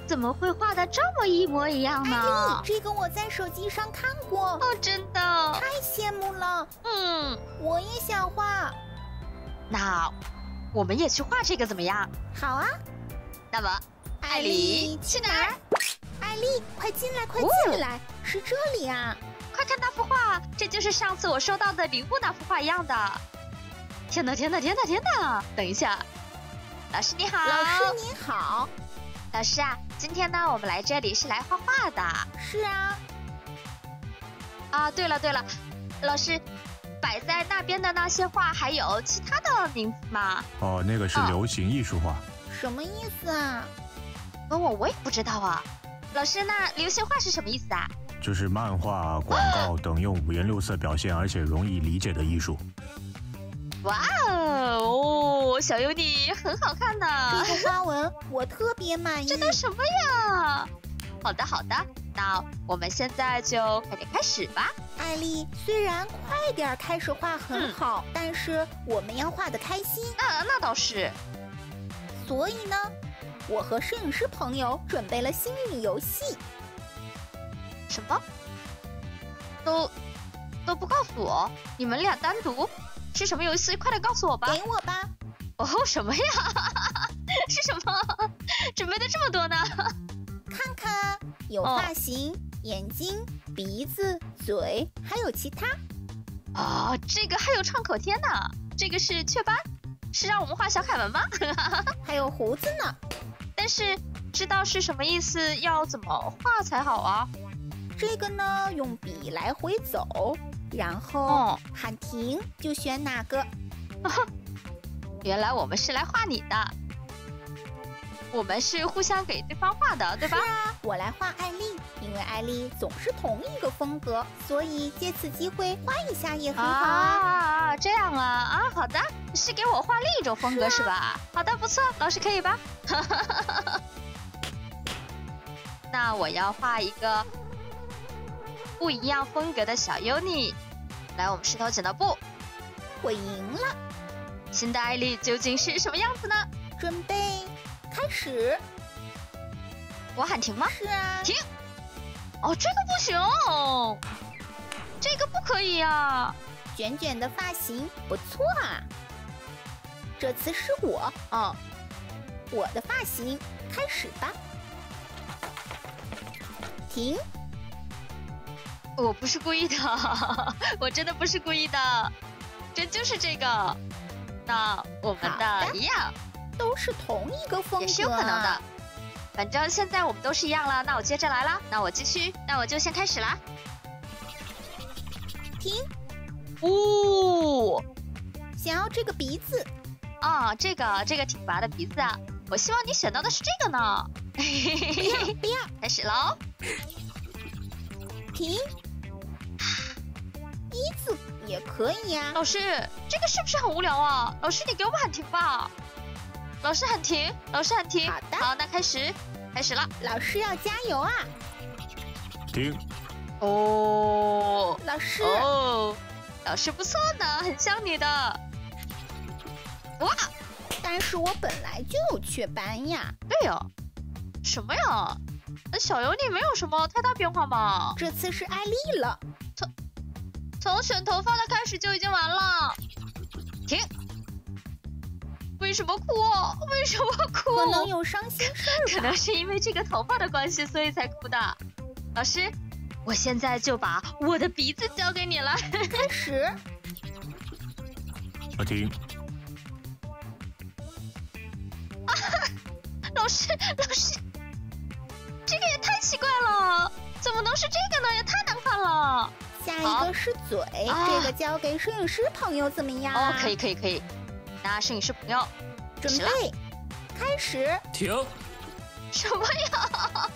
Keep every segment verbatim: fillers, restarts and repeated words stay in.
怎么会画的这么一模一样呢？ 艾丽，这个我在手机上看过。 哦，真的， 太羡慕了。 嗯， 我也想画。 那我们也去画这个怎么样？ 好啊。 那么，艾丽去哪儿？ 艾丽，快进来，快进来，哦、是这里啊！ 快看那幅画，这就是上次我收到的礼物那幅画一样的。天哪，天哪，天哪，天哪！等一下，老师你好。 老师你好。 老师啊，今天呢，我们来这里是来画画的。 是啊。 啊，对了对了，老师，摆在那边的那些画还有其他的名字吗？ 哦，那个是流行艺术画。 哦、什么意思啊？ 问我我也不知道啊。老师，那流行画是什么意思啊？ 就是漫画、广告等用五颜六色表现而且容易理解的艺术。 哇哦，小优你很好看呢。 这个花纹我特别满意。 这都什么呀？好的好的，那我们现在就快点开始吧。 艾丽，虽然快点开始画很好，嗯、但是我们要画得开心。 那那倒是。 所以呢，我和摄影师朋友准备了心理游戏。 什么？都都不告诉我？你们俩单独？是什么游戏？快点告诉我吧！ 给我吧！ 哦，什么呀？是什么？准备的这么多呢？ 看看，有发型、哦、眼睛、鼻子、嘴，还有其他。 哦，这个还有创口贴呢。这个是雀斑，是让我们画小凯文吗？ 还有胡子呢。 但是知道是什么意思，要怎么画才好啊？ 这个呢，用笔来回走。然后喊停，就选哪个？ 原来我们是来画你的，我们是互相给对方画的，对吧？ 是啊，我来画艾丽，因为艾丽总是同一个风格，所以借此机会画一下也很好啊。啊，这样啊啊，好的，是给我画另一种风格 是,、啊、是吧？好的，不错，老师可以吧？那我要画一个不一样风格的小优妮，来，我们石头剪刀布， 我赢了。 新的艾丽究竟是什么样子呢？ 准备开始。 我喊停吗？ 是啊。 停。哦，这个不行，这个不可以啊。 卷卷的发型不错啊。这次是我， 嗯， 我的发型，开始吧。停。 我不是故意的，我真的不是故意的，这就是这个。那我们的一样， 都是同一个风格， 也是有可能的。反正现在我们都是一样了，那我接着来啦。那我继续，那我就先开始啦。 停。 哦， 想要这个鼻子啊，这个这个挺拔的鼻子啊，我希望你选到的是这个呢。 不要不要， 开始喽。 停。一字也可以呀、啊。 老师，这个是不是很无聊啊？老师，你给我们喊停吧。老师喊停，老师喊停。 好的， 好，那开始，开始了。 老师要加油啊！ 停。 哦， 老师， 哦，老师不错呢，很像你的。哇！ 但是我本来就有雀斑呀。 对呀、哦，什么呀？小尤你没有什么太大变化吧？ 这次是艾丽了。 从从选头发的开始就已经完了。停！为什么哭？为什么哭？ 可能有伤心事吧。 可能是因为这个头发的关系，所以才哭的。老师，我现在就把我的鼻子交给你了。 开始。 啊，停！ 啊，老师，老师。这个也太奇怪了，怎么能是这个呢？也太难看了。 下一个是嘴，啊、这个交给摄影师朋友怎么样、啊？ 哦，可以可以可以。那摄影师朋友， 准备，开始。 停。 什么呀？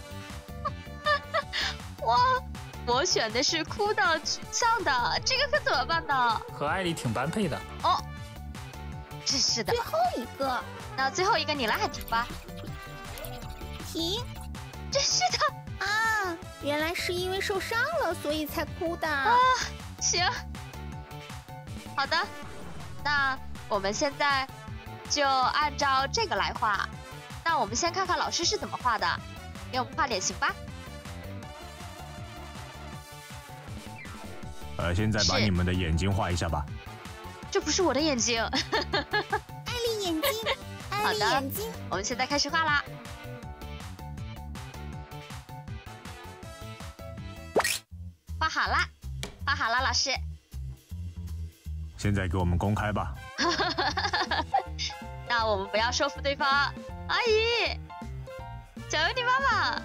哇，我选的是哭的、沮丧的，这个可怎么办呢？ 和艾丽挺般配的。 哦，真是的。 最后一个， 那最后一个你来喊停吧。 停。 真是的啊！原来是因为受伤了，所以才哭的啊！行，好的，那我们现在就按照这个来画。那我们先看看老师是怎么画的。 给我们画脸型吧。 呃，现在把是你们的眼睛画一下吧。 这不是我的眼睛。 艾丽眼睛，艾丽好的眼睛， 我们现在开始画啦。画好啦，画好啦，老师。 现在给我们公开吧。 那我们不要说服对方。阿姨，小优你妈妈。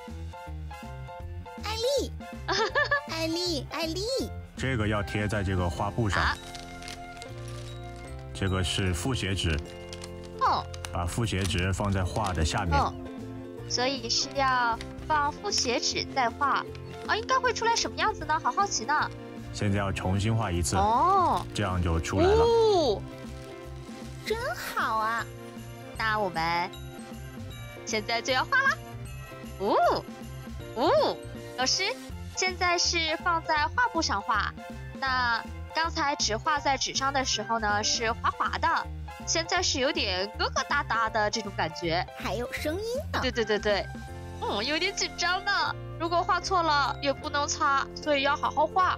艾丽，艾丽，艾丽， 这个要贴在这个画布上。 啊这个是复写纸， 哦把复写纸放在画的下面。 哦，所以是要放复写纸再画。啊，应该会出来什么样子呢？好好奇呢。 现在要重新画一次， 哦， 这样就出来了。 哦， 真好啊！ 那我们现在就要画啦。哦哦，老师，现在是放在画布上画。那刚才只画在纸上的时候呢，是滑滑的，现在是有点疙疙瘩瘩的这种感觉。 还有声音呢。 对对对对，嗯，有点紧张呢。如果画错了也不能擦，所以要好好画。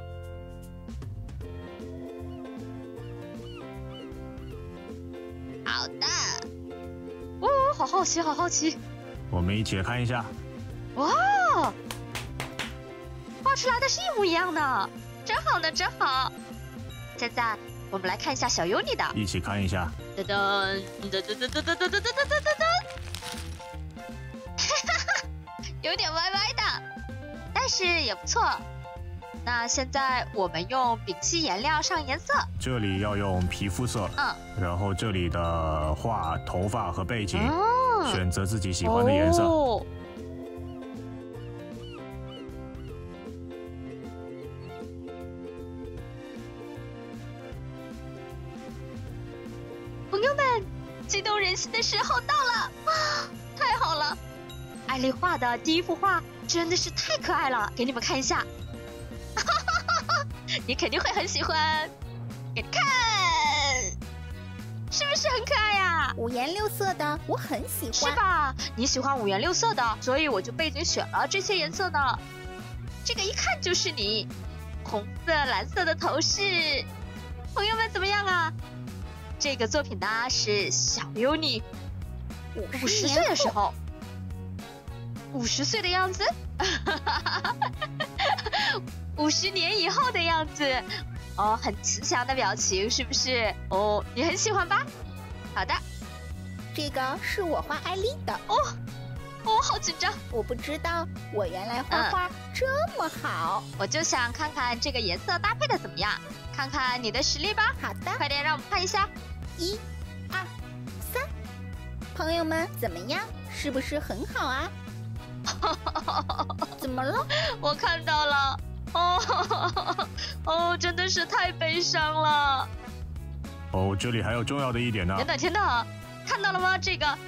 好的。哦，好好奇，好好奇。 我们一起来看一下。 哇，画出来的是一模一样的，真好呢，真好。现在我们来看一下小优你的， 一起看一下。 噔噔噔噔噔噔噔噔噔噔噔噔噔，有点歪歪的，但是也不错。那现在我们用丙烯颜料上颜色， 这里要用皮肤色， 嗯， 然后这里的画头发和背景， 哦， 选择自己喜欢的颜色。 哦朋友们，激动人心的时候到了啊！太好了，艾丽画的第一幅画真的是太可爱了，给你们看一下，你肯定会很喜欢，给你看，是不是很可爱呀？ 五颜六色的，我很喜是欢。 吧？你喜欢五颜六色的，所以我就背景选了这些颜色呢。这个一看就是你，红色、蓝色的头饰，朋友们怎么样啊？这个作品呢是小优你五五十岁的时候，五十岁的样子，五十年以后的样子，哦，很慈祥的表情，是不是？哦，你很喜欢吧？好的， 这个是我画艾丽的。 哦，哦，好紧张， 我不知道我原来画嗯画这么好。 我就想看看这个颜色搭配的怎么样，看看你的实力吧。 好的， 快点让我们看一下。 一、二、三，朋友们怎么样？是不是很好啊？怎么了？ 我看到了，哦哦，真的是太悲伤了。 哦，这里还有重要的一点呢。 等等，等等，看到了吗？这个，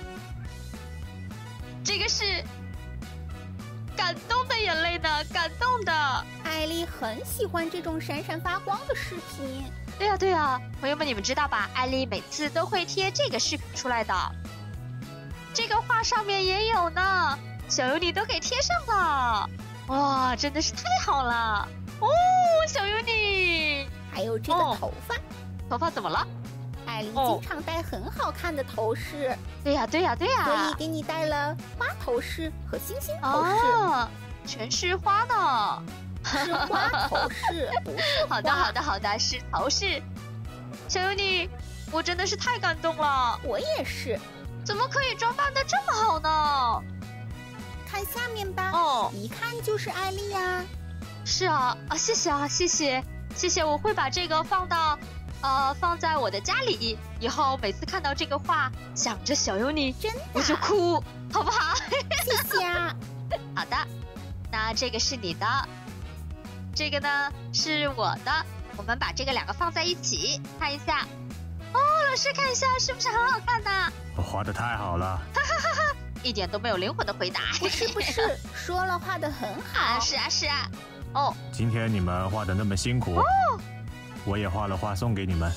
这个是感动的眼泪呢，感动的。 艾丽很喜欢这种闪闪发光的饰品。 对呀、对呀、朋友们，你们知道吧？艾丽每次都会贴这个饰品出来的，这个画上面也有呢。小优你都给贴上了，哇，真的是太好了哦，小优你还有这个哦头发， 头发怎么了？ 艾丽哦经常戴很好看的头饰， 对呀、对呀、对呀、 所以给你戴了花头饰和星星头饰， 哦，全是花呢。 是花头饰，不是花。 好的，好的，好的，是头饰。小优你，我真的是太感动了， 我也是。 怎么可以装扮的这么好呢？ 看下面吧， 哦， 一看就是艾丽呀。 是啊，啊，谢谢啊，谢谢，谢谢，我会把这个放到，呃，放在我的家里，以后每次看到这个画，想着小优你， 真的， 我就哭，好不好？ 谢谢啊。 好的，那这个是你的，这个呢是我的，我们把这个两个放在一起看一下。哦，老师看一下，是不是很好看呢？ 画的太好了。 一点都没有灵魂的回答。 不是不是，说了画的很好。 啊，是啊是啊。哦， 今天你们画的那么辛苦，我也画了画送给你们。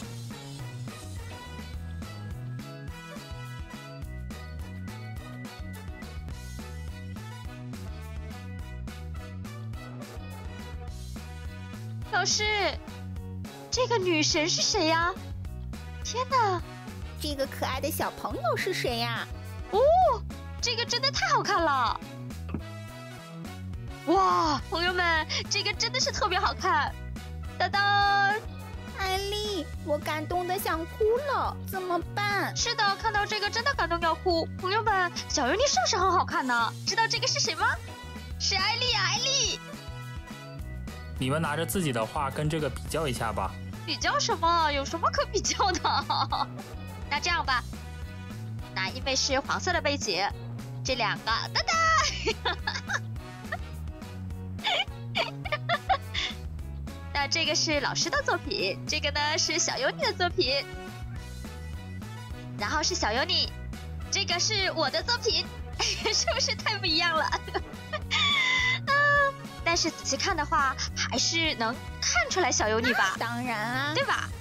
老师，这个女神是谁呀？天哪！ 这个可爱的小朋友是谁呀？ 哦，这个真的太好看了！哇，朋友们，这个真的是特别好看！当当， 艾丽，我感动的想哭了，怎么办？ 是的，看到这个真的感动要哭。朋友们，小尤妮是不是很好看呢？知道这个是谁吗？是艾丽啊，艾丽！ 你们拿着自己的画跟这个比较一下吧。 比较什么？有什么可比较的？那这样吧，那因为是黄色的背景，这两个，哒哒。那这个是老师的作品，这个呢是小尤妮的作品，然后是小尤妮，这个是我的作品，是不是太不一样了？啊，但是仔细看的话，还是能看出来小尤妮吧？ 当然啊， 对吧？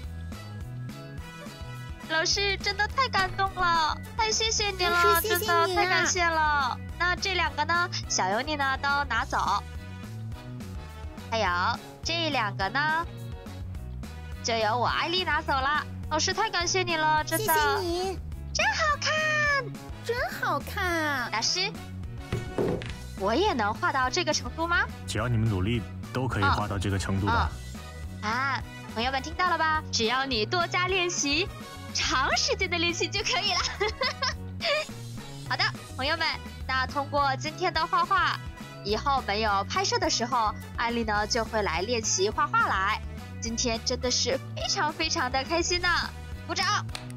老师真的太感动了，太谢谢你了， 谢谢真的你啊太感谢了。那这两个呢，小尤妮呢都拿走，还有这两个呢，就由我艾丽拿走了。老师太感谢你了，真的， 谢谢你， 真好看， 真好看。 老师，我也能画到这个程度吗？ 只要你们努力，都可以哦画到这个程度的。 哦啊，朋友们听到了吧？只要你多加练习，长时间的练习就可以了。好的，朋友们，那通过今天的画画，以后没有拍摄的时候，艾丽呢就会来练习画画来。今天真的是非常非常的开心呢，鼓掌！